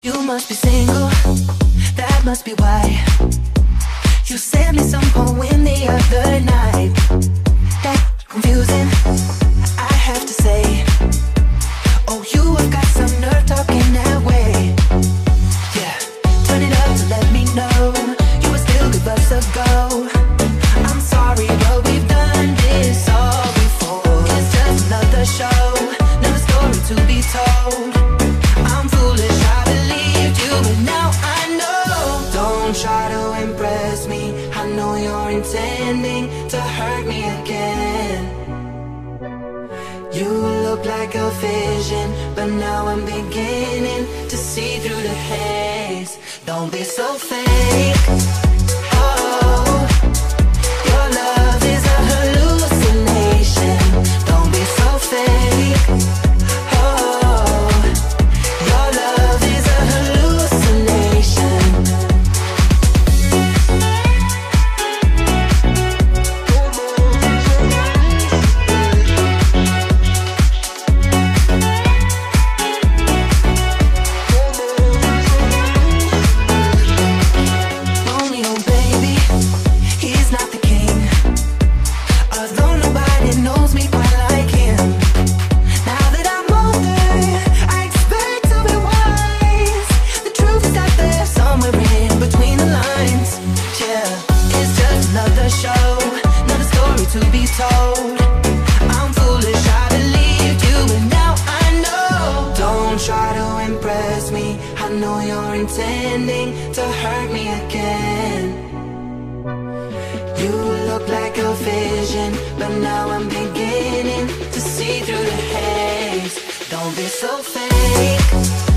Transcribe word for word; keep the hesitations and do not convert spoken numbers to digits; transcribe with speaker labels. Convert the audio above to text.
Speaker 1: You must be single, that must be why you sent me some poem the other night. That's confusing, I have to say. Oh, you have got some nerve talking that way. Yeah, turn it up to let me know you would still give us a go. I'm sorry, but we've done this all before. It's just another show, another story to be told. I'm foolish, I believed you, but now I know. Don't try to impress me, I know you're intending to hurt me again. You look like a vision, but now I'm beginning to see through the haze. Don't be so fake. Oh, your love is a hallucination. Don't be so fake. Oh, your love is a hallucination. Romeo, baby, he's not the king. Although nobody knows me quite like him. Now that I'm older, I expect to be wise. The truth is out there somewhere in between the lines. Yeah, it's just another show, another story to be told. I'm foolish, I believed you, but now I know. Don't try to impress me, I know you're intending to hurt me again. You look like a vision, but now I'm beginning to see through the haze. Don't be so fake.